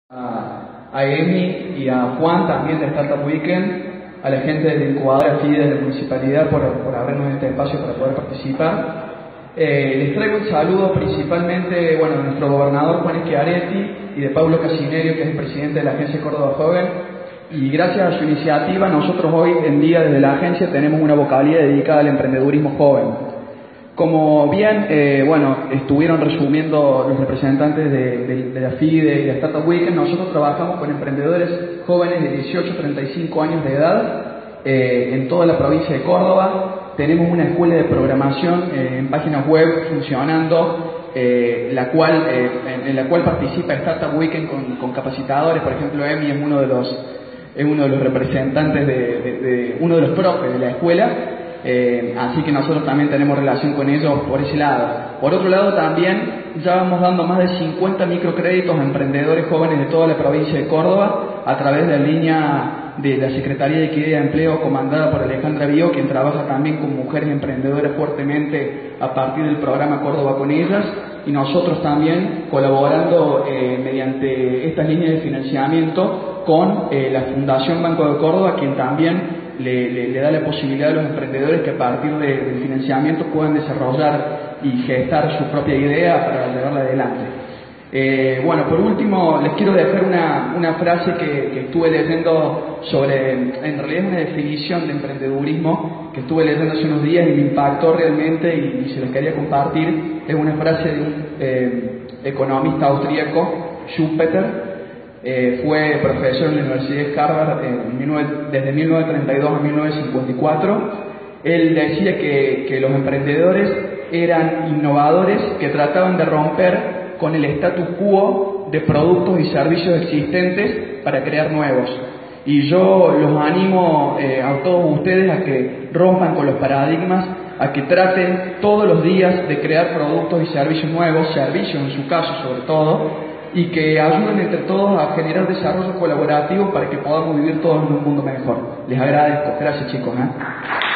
a Emi y a Juan también de Startup Weekend, a la gente de la incubadora aquí de la municipalidad por abrirnos este espacio para poder participar. Les traigo un saludo principalmente de nuestro gobernador Juan Schiaretti y de Paulo Casinerio, que es el presidente de la agencia Córdoba Joven, y gracias a su iniciativa nosotros hoy en día desde la agencia tenemos una vocalía dedicada al emprendedurismo joven. Como bien estuvieron resumiendo los representantes de la FIDE y la Startup Weekend, nosotros trabajamos con emprendedores jóvenes de 18 a 35 años de edad en toda la provincia de Córdoba. Tenemos una escuela de programación en páginas web funcionando, en la cual participa Startup Weekend con capacitadores. Por ejemplo, Emi es uno de los representantes uno de los profes de la escuela. Así que nosotros también tenemos relación con ellos por ese lado. Por otro lado, también ya vamos dando más de 50 microcréditos a emprendedores jóvenes de toda la provincia de Córdoba a través de la línea de la Secretaría de Equidad de Empleo comandada por Alejandra Bio, quien trabaja también con mujeres emprendedoras fuertemente a partir del programa Córdoba con ellas, y nosotros también colaborando mediante estas líneas de financiamiento con la Fundación Banco de Córdoba, quien también le da la posibilidad a los emprendedores que a partir del financiamiento puedan desarrollar y gestar su propia idea para llevarla adelante. Por último, les quiero dejar una frase que estuve leyendo sobre, en realidad es una definición de emprendedurismo que estuve leyendo hace unos días y me impactó realmente y se las quería compartir. Es una frase de un economista austríaco, Schumpeter. Fue profesor en la Universidad de Harvard desde 1932 a 1954. Él decía que los emprendedores eran innovadores que trataban de romper con el status quo de productos y servicios existentes para crear nuevos. Y yo los animo a todos ustedes a que rompan con los paradigmas, a que traten todos los días de crear productos y servicios nuevos, servicios en su caso sobre todo, y que ayuden entre todos a generar desarrollo colaborativo para que podamos vivir todos en un mundo mejor. Les agradezco. Gracias, chicos.